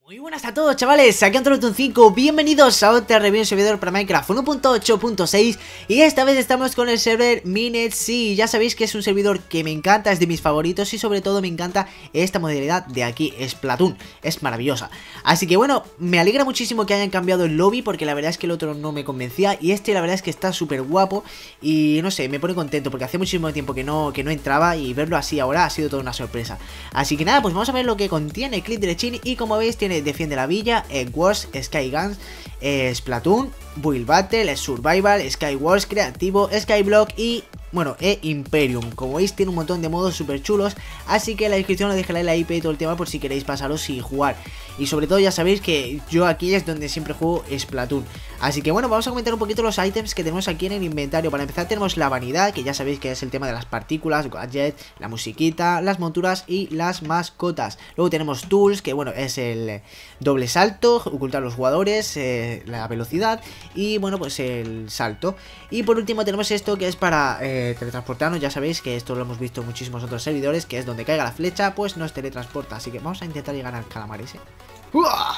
Muy buenas a todos, chavales, aquí Antonotun5, bienvenidos a otra review en servidor para Minecraft 1.8.6. Y esta vez estamos con el server Minetsea. Ya sabéis que es un servidor que me encanta, es de mis favoritos. Y sobre todo me encanta esta modalidad de aquí, Splatoon, es maravillosa. Así que bueno, me alegra muchísimo que hayan cambiado el lobby, porque la verdad es que el otro no me convencía. Y este la verdad es que está súper guapo. Y no sé, me pone contento, porque hace muchísimo tiempo que no entraba. Y verlo así ahora ha sido toda una sorpresa. Así que nada, pues vamos a ver lo que contiene Clip Derechín. Y como veis tiene Defiende la Villa, Egg Wars, Sky Guns, Splatoon, Build Battle, Survival, Sky Wars, Creativo, Skyblock y, bueno, Imperium. Como veis tiene un montón de modos súper chulos, así que en la descripción os dejaré la IP y todo el tema por si queréis pasaros y jugar. Y sobre todo ya sabéis que yo aquí es donde siempre juego Splatoon. Así que bueno, vamos a comentar un poquito los ítems que tenemos aquí en el inventario. Para empezar tenemos la vanidad, que ya sabéis que es el tema de las partículas, gadget, la musiquita, las monturas y las mascotas. Luego tenemos tools, que bueno, es el doble salto, ocultar a los jugadores, la velocidad y bueno, pues el salto. Y por último tenemos esto que es para teletransportarnos. Ya sabéis que esto lo hemos visto en muchísimos otros servidores, que es donde caiga la flecha pues nos teletransporta. Así que vamos a intentar llegar al calamar ese. ¡Uah!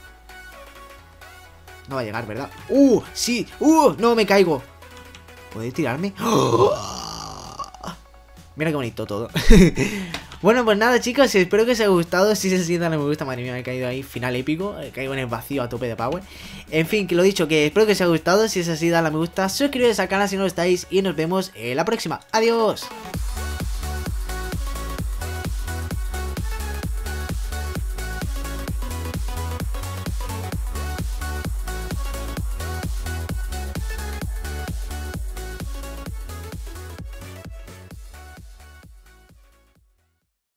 No va a llegar, ¿verdad? Sí, no me caigo. ¿Puede tirarme? Mira qué bonito todo. Bueno, pues nada, chicos, espero que os haya gustado. Si se sientan, me gusta. Madre mía, me he caído ahí, final épico. Caigo en el vacío a tope de power. En fin, que lo dicho, que espero que os haya gustado. Si es así, dale a me gusta, suscribiros al canal si no lo estáis y nos vemos en la próxima. Adiós.